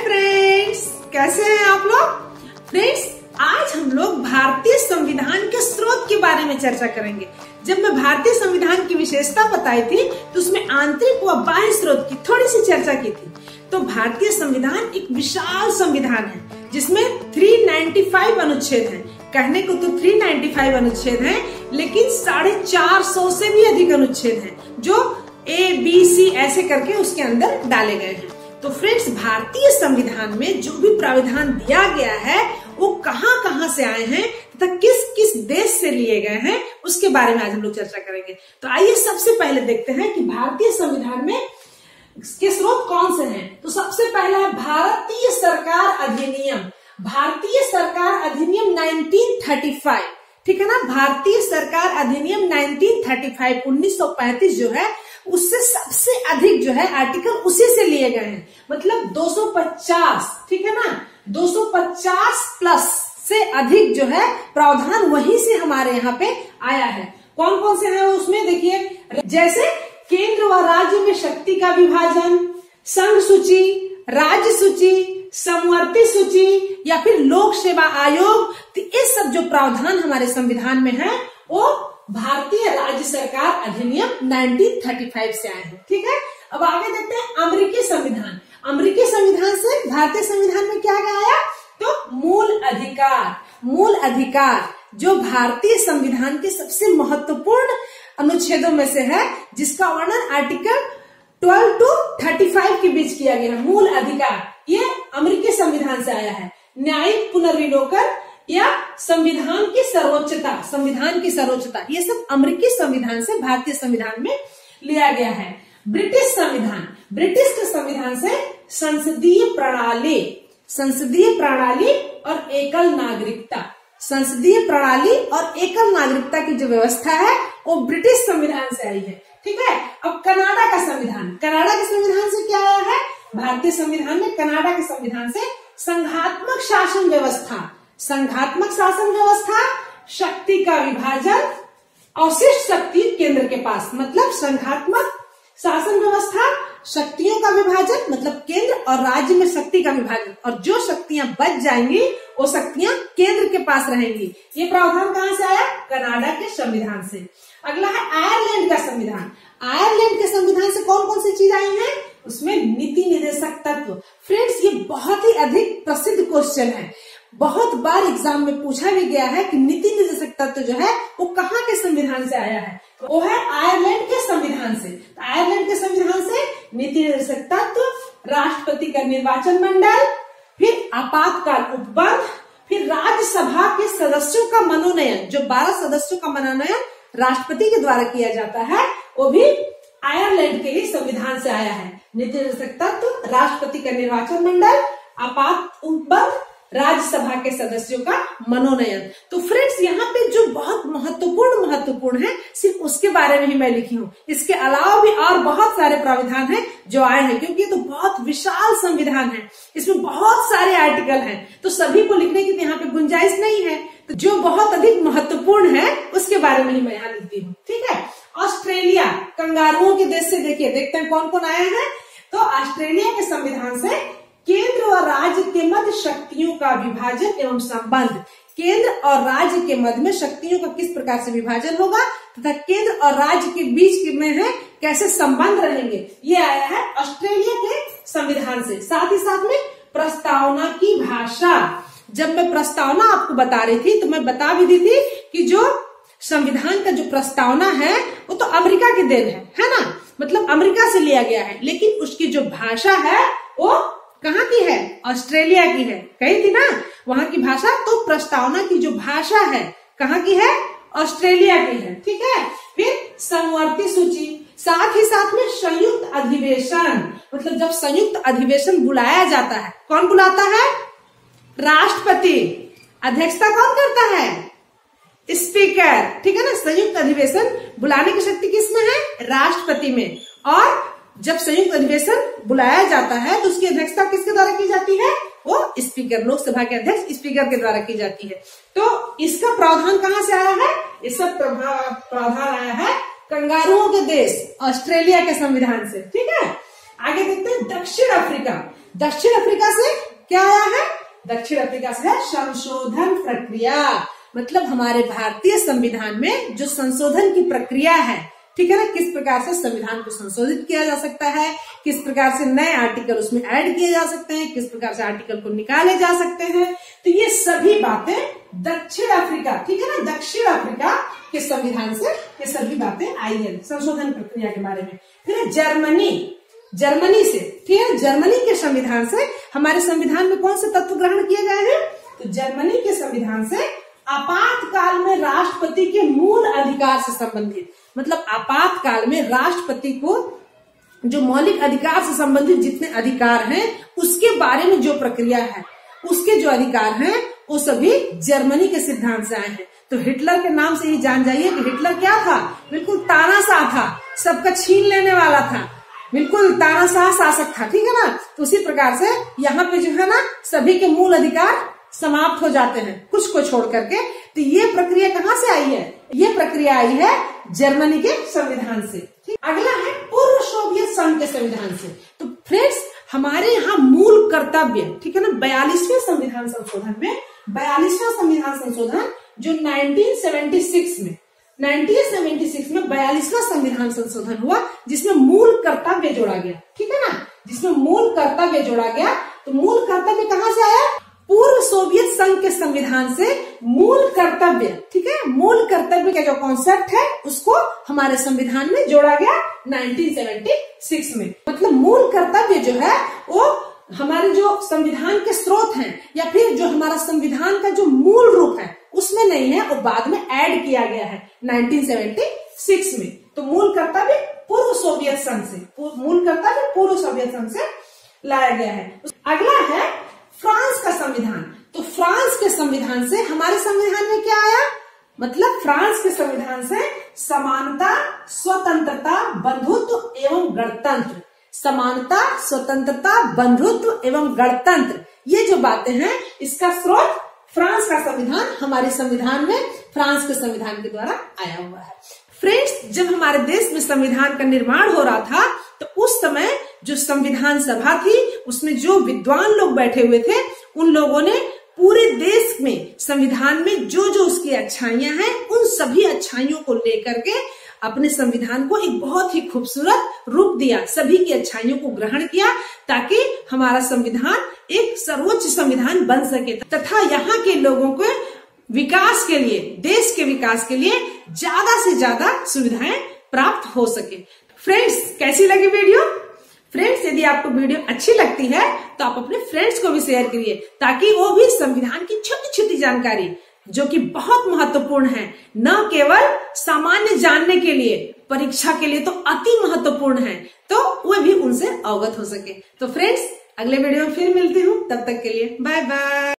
Friends, कैसे हैं आप लोग। फ्रेंड्स, आज हम लोग भारतीय संविधान के स्रोत के बारे में चर्चा करेंगे। जब मैं भारतीय संविधान की विशेषता बताई थी तो उसमें आंतरिक व बाह्य स्रोत की थोड़ी सी चर्चा की थी। तो भारतीय संविधान एक विशाल संविधान है जिसमें 395 अनुच्छेद हैं। कहने को तो 395 अनुच्छेद हैं, लेकिन 450 से भी अधिक अनुच्छेद हैं जो ABC ऐसे करके उसके अंदर डाले गए हैं। तो फ्रेंड्स, भारतीय संविधान में जो भी प्राविधान दिया गया है वो कहाँ कहाँ से आए हैं तथा किस किस देश से लिए गए हैं उसके बारे में आज हम लोग चर्चा करेंगे। तो आइए सबसे पहले देखते हैं कि भारतीय संविधान में के स्रोत कौन से हैं। तो सबसे पहला है भारतीय सरकार अधिनियम। भारतीय सरकार अधिनियम 1935, ठीक है ना। भारतीय सरकार अधिनियम 1935 1935 जो है उससे सबसे अधिक जो है आर्टिकल उसी से लिए गए हैं। मतलब 250, ठीक है ना, 250 प्लस से अधिक जो है प्रावधान वहीं से हमारे यहाँ पे आया है। कौन कौन से हैं उसमें देखिए, जैसे केंद्र व राज्य में शक्ति का विभाजन, संघ सूची, राज्य सूची, समवर्ती सूची या फिर लोक सेवा आयोग। तो ये सब जो प्रावधान हमारे संविधान में है वो भारतीय राज्य सरकार अधिनियम 1935 से आए हैं, ठीक है। अब आगे देखते हैं अमेरिकी संविधान। अमेरिकी संविधान से भारतीय संविधान में क्या आया, तो मूल अधिकार। मूल अधिकार जो भारतीय संविधान के सबसे महत्वपूर्ण अनुच्छेदों में से है, जिसका वर्णन आर्टिकल 12 to 35 के बीच किया गया है। मूल अधिकार ये अमेरिकी संविधान से आया है। न्यायिक पुनर्विलोकन या संविधान की सर्वोच्चता, संविधान की सर्वोच्चता, ये सब अमेरिकी संविधान से भारतीय संविधान में लिया गया है। ब्रिटिश संविधान, ब्रिटिश के संविधान से संसदीय प्रणाली, संसदीय प्रणाली और एकल नागरिकता, संसदीय प्रणाली और एकल नागरिकता की जो व्यवस्था है वो ब्रिटिश संविधान से आई है, ठीक है। अब कनाडा का संविधान, कनाडा के संविधान से क्या आया है, भारतीय संविधान में कनाडा के संविधान से संघात्मक शासन व्यवस्था, संघात्मक शासन व्यवस्था, शक्ति का विभाजन, अवशिष्ट शक्ति केंद्र के पास। मतलब संघात्मक शासन व्यवस्था, शक्तियों का विभाजन मतलब केंद्र और राज्य में शक्ति का विभाजन, और जो शक्तियां बच जाएंगी वो शक्तियां केंद्र के पास रहेंगी। ये प्रावधान कहाँ से आया, कनाडा के संविधान से। अगला है आयरलैंड का संविधान। आयरलैंड के संविधान से कौन कौन सी चीज आई है, उसमें नीति निर्देशक तत्व। फ्रेंड्स, ये बहुत ही अधिक प्रसिद्ध क्वेश्चन है, बहुत बार एग्जाम में पूछा भी गया है कि नीति निर्देशक तत्व जो है वो कहाँ के संविधान से आया है, वो है आयरलैंड के संविधान से। तो आयरलैंड के संविधान से नीति निर्देशक तत्व, राष्ट्रपति का निर्वाचन मंडल, फिर आपातकाल उपबंध, फिर राज्यसभा के सदस्यों का मनोनयन, जो 12 सदस्यों का मनोनयन राष्ट्रपति के द्वारा किया जाता है, वो भी आयरलैंड के ही संविधान से आया है। नीति निर्देशक तत्व, राष्ट्रपति का निर्वाचन मंडल, आपात उपबंध, राज्यसभा के सदस्यों का मनोनयन। तो फ्रेंड्स, यहाँ पे जो बहुत महत्वपूर्ण है सिर्फ उसके बारे में ही मैं लिखी हूँ। इसके अलावा भी और बहुत सारे प्राविधान हैं जो आए हैं, क्योंकि ये तो बहुत विशाल संविधान है, इसमें बहुत सारे आर्टिकल हैं, तो सभी को लिखने की यहाँ पे गुंजाइश नहीं है। तो जो बहुत अधिक महत्वपूर्ण है उसके बारे में ही मैं यहाँ लिखती हूँ, ठीक है। ऑस्ट्रेलिया, कंगारुओं के देश से देखते हैं कौन कौन आए हैं। तो ऑस्ट्रेलिया के संविधान से केंद्र और राज्य के मध्य शक्तियों का विभाजन एवं संबंध, केंद्र और राज्य के मध्य में शक्तियों का किस प्रकार से विभाजन होगा तथा केंद्र और राज्य के बीच में है कैसे संबंध रहेंगे, ये आया है ऑस्ट्रेलिया के संविधान से। साथ ही साथ में प्रस्तावना की भाषा। जब मैं प्रस्तावना आपको बता रही थी तो मैं बता भी दी थी कि जो संविधान का जो प्रस्तावना है वो तो अमेरिका की देन है ना, मतलब अमेरिका से लिया गया है, लेकिन उसकी जो भाषा है वो कहाँ की है, ऑस्ट्रेलिया की है। कही थी ना वहां की भाषा, तो प्रस्तावना की जो भाषा है कहाँ की है, ऑस्ट्रेलिया की है, ठीक है। फिर समवर्ती सूची, साथ ही साथ में संयुक्त अधिवेशन, मतलब जब संयुक्त अधिवेशन बुलाया जाता है, कौन बुलाता है, राष्ट्रपति। अध्यक्षता कौन करता है, स्पीकर, ठीक है ना। संयुक्त अधिवेशन बुलाने की शक्ति किसमें है, राष्ट्रपति में। और जब संयुक्त अधिवेशन बुलाया जाता है तो उसकी अध्यक्षता किसके द्वारा की जाती है, वो स्पीकर, लोकसभा के अध्यक्ष स्पीकर के द्वारा की जाती है। तो इसका प्रावधान कहाँ से आया है, इस सब प्रावधान आया है कंगारुओं के देश ऑस्ट्रेलिया के संविधान से, ठीक है। आगे देखते हैं दक्षिण अफ्रीका। दक्षिण अफ्रीका से क्या आया है? दक्षिण अफ्रीका से है संशोधन प्रक्रिया। मतलब हमारे भारतीय संविधान में जो संशोधन की प्रक्रिया है, ठीक है ना, किस प्रकार से संविधान को संशोधित किया जा सकता है, किस प्रकार से नए आर्टिकल उसमें ऐड किए जा सकते हैं, किस प्रकार से आर्टिकल को निकाले जा सकते हैं, तो ये सभी बातें दक्षिण अफ्रीका, ठीक है ना, दक्षिण अफ्रीका के संविधान से ये सभी बातें आई है संशोधन प्रक्रिया के बारे में। फिर जर्मनी से, ठीक है, जर्मनी के संविधान से हमारे संविधान में कौन से तत्व ग्रहण किए गए हैं? तो जर्मनी के संविधान से आपातकाल में राष्ट्रपति के मूल अधिकार से संबंधित, मतलब आपातकाल में राष्ट्रपति को जो मौलिक अधिकार से संबंधित जितने अधिकार हैं उसके बारे में जो प्रक्रिया है, उसके जो अधिकार हैं वो सभी जर्मनी के सिद्धांत से आए हैं। तो हिटलर के नाम से ही जान जाइए कि हिटलर क्या था? बिल्कुल तानाशाह था, सबका छीन लेने वाला था, बिल्कुल तानाशाह शासक था, ठीक है ना। तो उसी प्रकार से यहाँ पे जो है ना सभी के मूल अधिकार समाप्त हो जाते हैं कुछ को छोड़ करके। तो ये प्रक्रिया कहाँ से आई है? ये प्रक्रिया आई है जर्मनी के संविधान से। ठीक, अगला है पूर्व सोवियत संघ के संविधान से। तो फ्रेंड्स हमारे यहाँ मूल कर्तव्य, ठीक है ना, 42वें संविधान संशोधन में, 42वां संविधान संशोधन जो 1976 में 42वां संविधान संशोधन हुआ जिसमें मूल कर्तव्य जोड़ा गया, ठीक है ना, जिसमें मूल कर्तव्य जोड़ा गया। तो मूल कर्तव्य कहाँ से आया? पूर्व सोवियत संघ के संविधान से मूल कर्तव्य, ठीक है, मूल कर्तव्य का जो कॉन्सेप्ट है उसको हमारे संविधान में जोड़ा गया 1976 में। मतलब मूल कर्तव्य जो है वो हमारे जो संविधान के स्रोत हैं या फिर जो हमारा संविधान का जो मूल रूप है उसमें नहीं है, वो बाद में ऐड किया गया है 1976 में। तो मूल कर्तव्य पूर्व सोवियत संघ से, मूल कर्तव्य पूर्व सोवियत संघ से लाया गया है। अगला है फ्रांस का संविधान। तो फ्रांस के संविधान से हमारे संविधान में क्या आया? मतलब फ्रांस के संविधान से समानता, स्वतंत्रता, बंधुत्व एवं गणतंत्र, समानता, स्वतंत्रता, बंधुत्व एवं गणतंत्र, ये जो बातें हैं इसका स्रोत फ्रांस का संविधान, हमारे संविधान में फ्रांस के संविधान के द्वारा आया हुआ है। फ्रेंड्स जब हमारे देश में संविधान का निर्माण हो रहा था तो उस समय जो संविधान सभा थी उसमें जो विद्वान लोग बैठे हुए थे उन लोगों ने पूरे देश में संविधान में जो जो उसकी अच्छाइयां हैं उन सभी अच्छाइयों को लेकर के अपने संविधान को एक बहुत ही खूबसूरत रूप दिया, सभी की अच्छाइयों को ग्रहण किया ताकि हमारा संविधान एक सर्वोच्च संविधान बन सके तथा यहाँ के लोगों को विकास के लिए, देश के विकास के लिए ज्यादा से ज्यादा सुविधाएं प्राप्त हो सके। फ्रेंड्स कैसी लगी वीडियो? फ्रेंड्स यदि आपको वीडियो अच्छी लगती है तो आप अपने फ्रेंड्स को भी शेयर करिए ताकि वो भी संविधान की छोटी छोटी जानकारी जो कि बहुत महत्वपूर्ण है, न केवल सामान्य जानने के लिए, परीक्षा के लिए तो अति महत्वपूर्ण है, तो वह भी उनसे अवगत हो सके। तो फ्रेंड्स अगले वीडियो में फिर मिलती हूँ, तब तक के लिए बाय बाय।